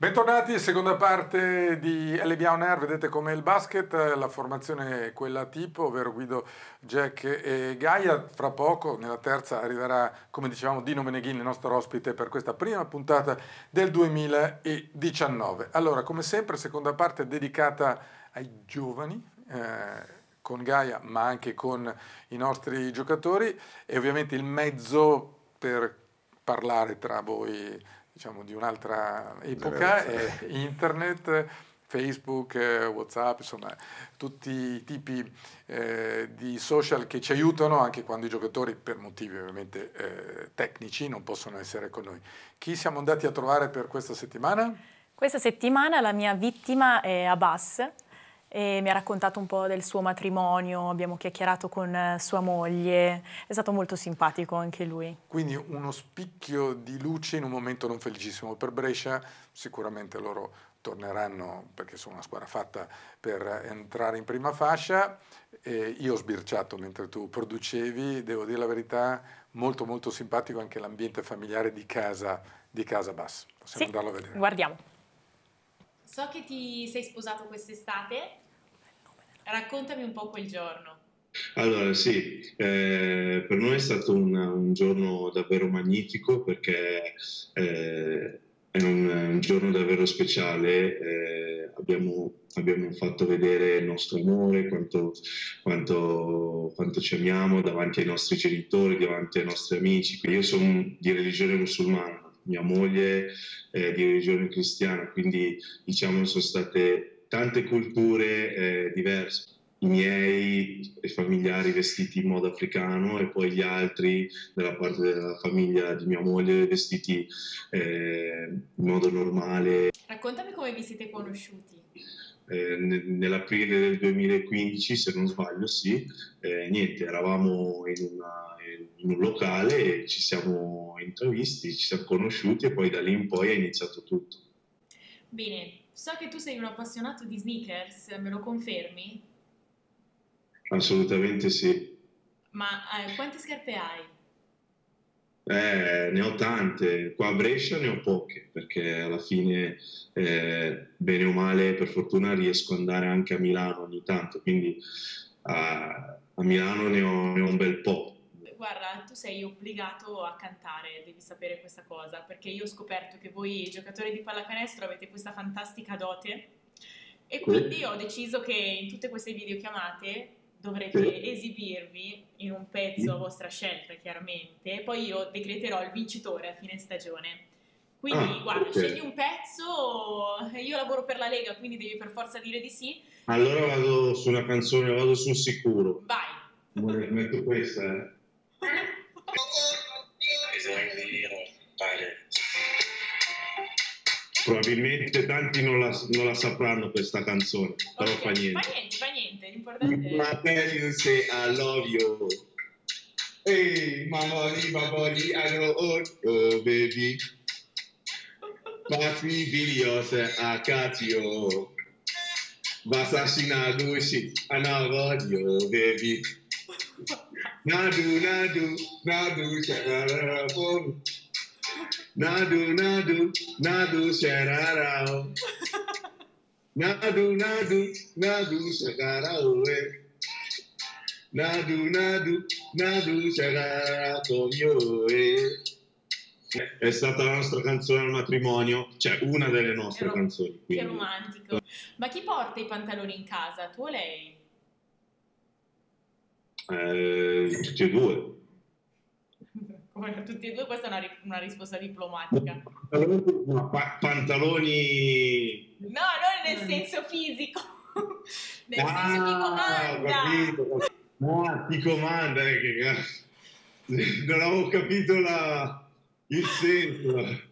Bentornati, seconda parte di LBA On Air. Vedete com'è il basket, la formazione è quella tipo, ovvero Guido, Jack e Gaia. Fra poco, nella terza, arriverà, come dicevamo, Dino Meneghin, il nostro ospite per questa prima puntata del 2019. Allora, come sempre, seconda parte dedicata ai giovani, con Gaia, ma anche con i nostri giocatori, e ovviamente il mezzo per parlare tra voi, diciamo, di un'altra epoca, internet, Facebook, WhatsApp, insomma tutti i tipi di social che ci aiutano anche quando i giocatori, per motivi ovviamente tecnici, non possono essere con noi. Chi siamo andati a trovare per questa settimana? Questa settimana la mia vittima è Abbas e mi ha raccontato un po' del suo matrimonio, abbiamo chiacchierato con sua moglie, è stato molto simpatico anche lui. Quindi uno spicchio di luce in un momento non felicissimo per Brescia. Sicuramente loro torneranno, perché sono una squadra fatta per entrare in prima fascia. Io ho sbirciato mentre tu producevi, devo dire la verità, molto molto simpatico anche l'ambiente familiare di casa Bass. Possiamo andarlo a vedere. Guardiamo. So che ti sei sposato quest'estate, raccontami un po' quel giorno. Allora sì, per noi è stato un giorno davvero magnifico perché è un giorno davvero speciale. Abbiamo fatto vedere il nostro amore, quanto ci amiamo davanti ai nostri genitori, davanti ai nostri amici. Io sono di religione musulmana, mia moglie è di religione cristiana, quindi diciamo sono state tante culture diverse. I miei familiari vestiti in modo africano e poi gli altri della parte della famiglia di mia moglie vestiti in modo normale. Raccontami come vi siete conosciuti. Nell'aprile del 2015, se non sbaglio, sì. Niente, eravamo in un locale e ci siamo intravisti, ci siamo conosciuti e poi da lì in poi è iniziato tutto. Bene, so che tu sei un appassionato di sneakers, me lo confermi? Assolutamente sì. Ma quante scarpe hai? Ne ho tante, qua a Brescia ne ho poche, perché alla fine, bene o male, per fortuna riesco ad andare anche a Milano ogni tanto, quindi a Milano ne ho un bel po'. Guarda, tu sei obbligato a cantare, devi sapere questa cosa, perché io ho scoperto che voi giocatori di pallacanestro avete questa fantastica dote e quindi ho deciso che in tutte queste videochiamate dovrete esibirvi in un pezzo a vostra scelta, chiaramente, poi io decreterò il vincitore a fine stagione. Quindi, guarda, scegli un pezzo, io lavoro per la Lega, quindi devi per forza dire di sì. Allora vado su una canzone, vado sul sicuro. Vai! Metto questa, Probabilmente tanti non la sapranno questa canzone, però fa niente. Fa niente, l'importante è... Ma tell you say I love you. Hey, my body, I know, oh, baby. Parti videos a Catio. Basashi na gushi, anavodio, baby. Nadu, shararabo. Nadu, shararao. Nadu, shakarao. Nadu, shakarao, mio. È stata la nostra canzone al matrimonio, cioè una delle nostre canzoni. Che romantico. Ma chi porta i pantaloni in casa, tu o lei? Tutti e due. Come tutti e due, questa è una risposta diplomatica. Pantaloni... No, non nel senso fisico, nel senso chi comanda. No, chi comanda, che cazzo. Non avevo capito il senso.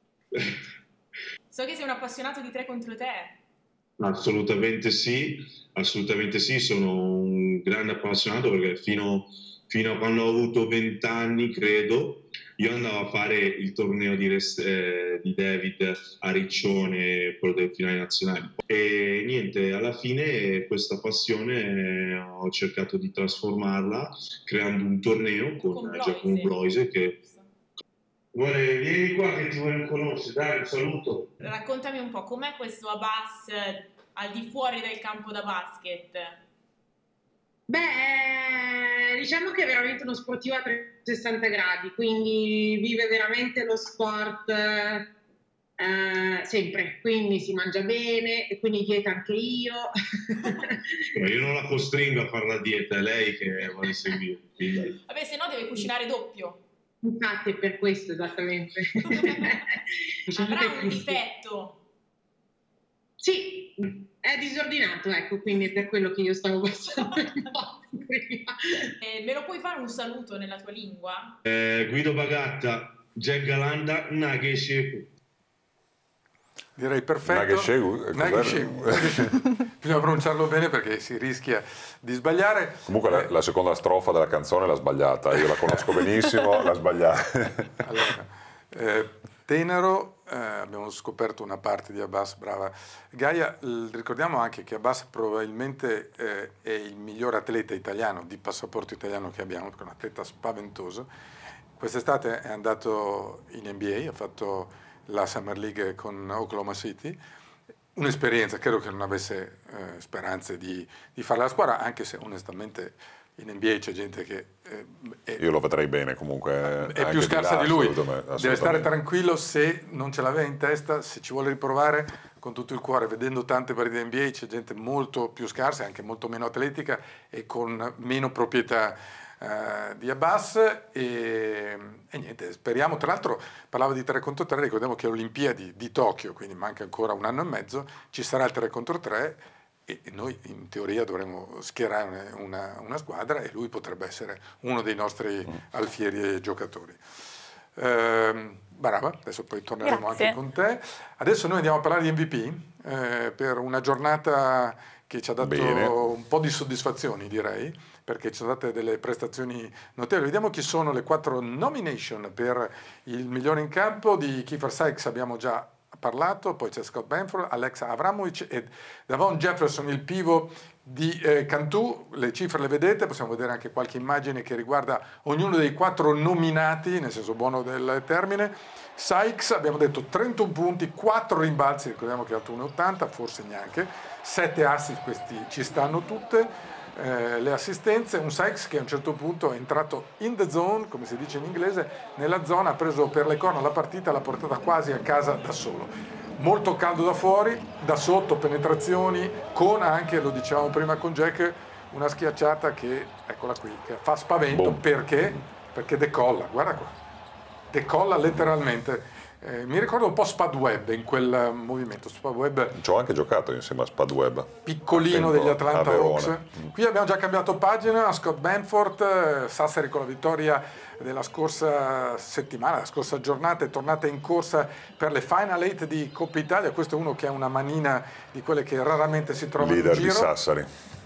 So che sei un appassionato di 3 contro 3. Assolutamente sì, sono un grande appassionato perché fino a quando ho avuto 20 anni, credo, io andavo a fare il torneo di David a Riccione, quello delle finali nazionali. E niente, alla fine questa passione ho cercato di trasformarla creando un torneo con Giacomo Bloise che Vieni qua che ti voglio conoscere, dai, un saluto. Raccontami un po', com'è questo Abbas al di fuori del campo da basket? Beh, diciamo che è veramente uno sportivo a 360 gradi, quindi vive veramente lo sport sempre, quindi si mangia bene e quindi dieta anche io. Ma io non la costringo a fare la dieta, è lei che vuole seguire. Quindi... Vabbè, se no deve cucinare doppio. Infatti è per questo esattamente. Avrà un difetto? Sì, è disordinato, ecco, quindi è per quello che io stavo passando prima. Me lo puoi fare un saluto nella tua lingua? Guido Bagatta, Jack Galanda, Naghe. Direi perfetto. Naghe-shegu. Bisogna pronunciarlo bene perché si rischia di sbagliare. Comunque la seconda strofa della canzone l'ha sbagliata, io la conosco benissimo, l'ha sbagliata. Allora, tenero, abbiamo scoperto una parte di Abbas, brava. Gaia, ricordiamo anche che Abbas probabilmente è il miglior atleta italiano, di passaporto italiano che abbiamo, perché è un atleta spaventoso. Quest'estate è andato in NBA, ha fatto la Summer League con Oklahoma City, un'esperienza, credo che non avesse speranze di fare la squadra, anche se onestamente in NBA c'è gente che io lo vedrei bene comunque, è più scarsa di lui, assolutamente. Deve stare tranquillo se non ce l'aveva in testa, se ci vuole riprovare con tutto il cuore. Vedendo tante partite NBA c'è gente molto più scarsa, anche molto meno atletica e con meno proprietà di Abbas e niente, speriamo. Tra l'altro parlava di 3 contro 3, ricordiamo che Olimpiadi di Tokyo, quindi manca ancora un anno e mezzo, ci sarà il 3 contro 3 e noi in teoria dovremo schierare una squadra e lui potrebbe essere uno dei nostri alfieri e giocatori. Brava, adesso poi torneremo anche con te. Adesso noi andiamo a parlare di MVP per una giornata che ci ha dato un po' di soddisfazioni, direi, perché ci sono state delle prestazioni notevoli. Vediamo chi sono le 4 nomination per il migliore in campo. Di Kiefer Sykes abbiamo già parlato, poi c'è Scott Benford, Alexa Avramovic e Davon Jefferson, il pivot di Cantù. Le cifre le vedete, possiamo vedere anche qualche immagine che riguarda ognuno dei 4 nominati, nel senso buono del termine. Sykes, abbiamo detto 31 punti, 4 rimbalzi, ricordiamo che ha fatto 1,80, forse neanche, 7 assist, questi ci stanno tutte. Le assistenze, un Sykes che a un certo punto è entrato in the zone, come si dice in inglese, nella zona, ha preso per le corna la partita, l'ha portata quasi a casa da solo. Molto caldo da fuori, da sotto penetrazioni, con anche, lo dicevamo prima con Jack, una schiacciata che, eccola qui, che fa spavento. Perché decolla, guarda qua, decolla letteralmente. Mi ricordo un po' Spud Webb in quel movimento. Spud Webb, ci ho anche giocato insieme a Spud Webb, piccolino degli Atlanta Hawks. Qui abbiamo già cambiato pagina. Scott Benford, Sassari con la vittoria della scorsa settimana, la scorsa giornata, è tornata in corsa per le Final 8 di Coppa Italia. Questo è uno che ha una manina di quelle che raramente si trova in giro. Leader di Sassari.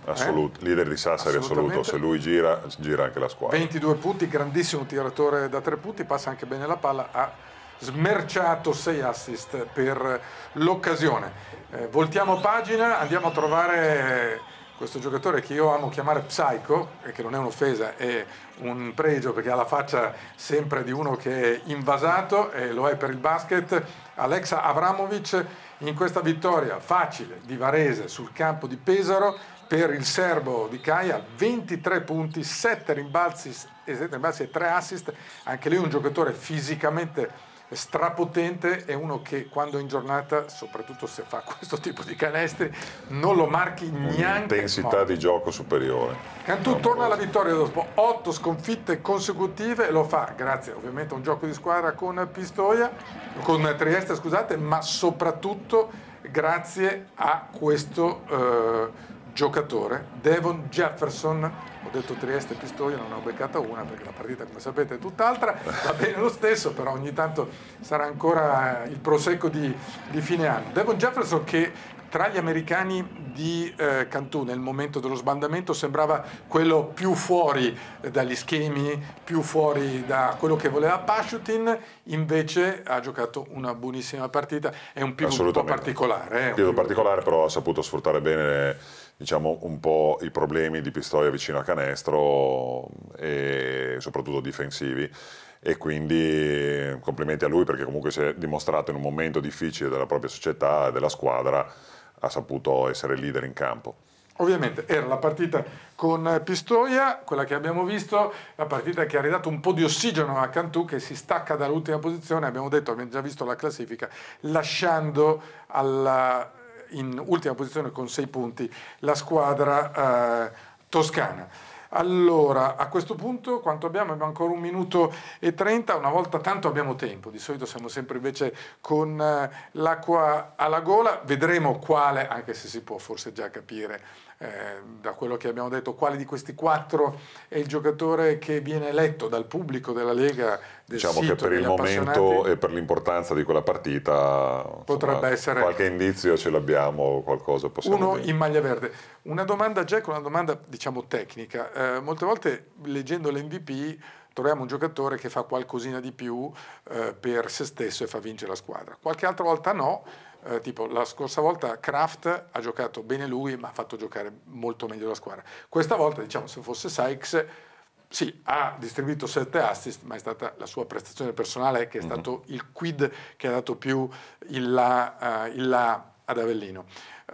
Leader di Sassari assoluto, se lui gira anche la squadra. 22 punti, grandissimo tiratore da 3 punti, passa anche bene la palla, ha smerciato 6 assist per l'occasione. Voltiamo pagina, andiamo a trovare questo giocatore che io amo chiamare Psycho, e che non è un'offesa, è un pregio perché ha la faccia sempre di uno che è invasato, e lo è per il basket. Alexa Avramovic in questa vittoria facile di Varese sul campo di Pesaro per il serbo di Caia, 23 punti, 7 rimbalzi e 3 assist. Anche lui un giocatore fisicamente strapotente, è uno che quando in giornata, soprattutto se fa questo tipo di canestri, non lo marchi neanche. Intensità di gioco superiore. Cantù torna alla vittoria dopo 8 sconfitte consecutive e lo fa grazie ovviamente a un gioco di squadra con Trieste, scusate, ma soprattutto grazie a questo giocatore, Devon Jefferson. Ho detto Trieste e Pistoia, non ne ho beccata una perché la partita, come sapete, è tutt'altra. Va bene lo stesso, però ogni tanto sarà ancora il prosecco di fine anno. Devon Jefferson, che tra gli americani di Cantù nel momento dello sbandamento sembrava quello più fuori dagli schemi, più fuori da quello che voleva Pasciutin, invece ha giocato una buonissima partita. È un pivot un po' particolare. Un pivot particolare, però ha saputo sfruttare bene, diciamo, un po' i problemi di Pistoia vicino a canestro e soprattutto difensivi. e quindi complimenti a lui perché comunque si è dimostrato in un momento difficile della propria società e della squadra, ha saputo essere leader in campo. Ovviamente era la partita con Pistoia, quella che abbiamo visto, la partita che ha ridato un po' di ossigeno a Cantù che si stacca dall'ultima posizione, abbiamo già visto la classifica, lasciando in ultima posizione con 6 punti la squadra toscana. Allora, a questo punto quanto abbiamo? Abbiamo ancora 1 minuto e 30, una volta tanto abbiamo tempo, di solito siamo sempre invece con l'acqua alla gola, vedremo quale, anche se si può forse già capire da quello che abbiamo detto, quale di questi 4 è il giocatore che viene eletto dal pubblico della Lega, del diciamo sito, che per il momento e per l'importanza di quella partita potrebbe essere qualche indizio ce l'abbiamo, qualcosa possiamo uno dire. In maglia verde. Una domanda, Jack, una domanda diciamo tecnica. Molte volte leggendo l'MVP troviamo un giocatore che fa qualcosina di più per se stesso e fa vincere la squadra. Qualche altra volta no, tipo la scorsa volta Kraft ha giocato bene lui ma ha fatto giocare molto meglio la squadra. Questa volta, diciamo, se fosse Sykes, sì, ha distribuito 7 assist, ma è stata la sua prestazione personale che è stato il quid che ha dato più il là ad Avellino.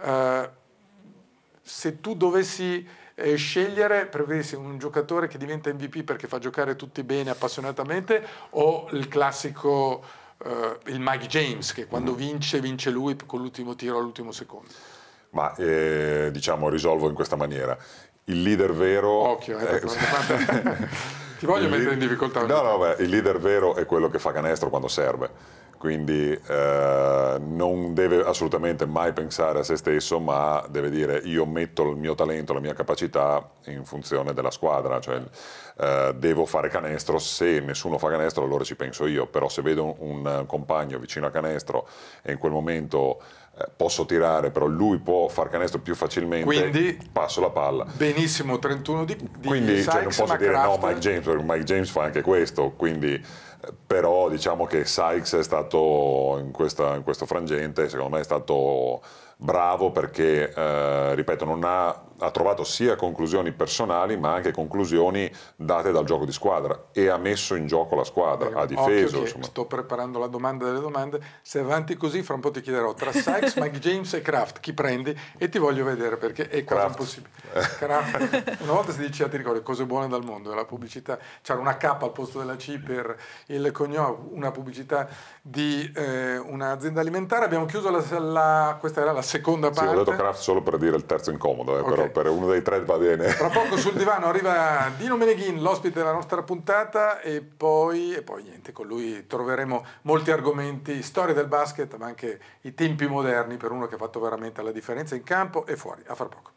Se tu dovessi scegliere, preferisci un giocatore che diventa MVP perché fa giocare tutti bene, appassionatamente, o il classico, il Mike James, che quando vince lui con l'ultimo tiro all'ultimo secondo? Ma diciamo risolvo in questa maniera. Il leader vero... Occhio, ti voglio mettere in difficoltà. Il leader vero è quello che fa canestro quando serve, quindi non deve assolutamente mai pensare a se stesso, ma deve dire io metto il mio talento, la mia capacità in funzione della squadra, cioè devo fare canestro, se nessuno fa canestro allora ci penso io, però se vedo un compagno vicino a canestro e in quel momento posso tirare, però lui può far canestro più facilmente, quindi passo la palla. Benissimo, 31 di quindi Sykes, cioè, non posso dire Kraft... no Mike James, perché Mike James fa anche questo, quindi però diciamo che Sykes è stato in questo frangente, secondo me è stato bravo perché, ripeto, ha trovato sia conclusioni personali ma anche conclusioni date dal gioco di squadra e ha messo in gioco la squadra, ha difeso. Insomma. Sto preparando la domanda delle domande, se avanti così fra un po' ti chiederò tra Sykes, Mike James e Kraft chi prendi e ti voglio vedere perché è quasi impossibile. Kraft. Una volta si diceva, ti ricordi, cose buone dal mondo, la pubblicità, c'era una K al posto della C per il cognome, una pubblicità di un'azienda alimentare. Abbiamo chiuso questa era la seconda parte. Sì, ho detto Kraft solo per dire il terzo incomodo, okay. Però per uno dei 3 va bene. Tra poco sul divano arriva Dino Meneghin, l'ospite della nostra puntata, e poi niente, con lui troveremo molti argomenti, storia del basket, ma anche i tempi moderni per uno che ha fatto veramente la differenza in campo e fuori. A fra poco.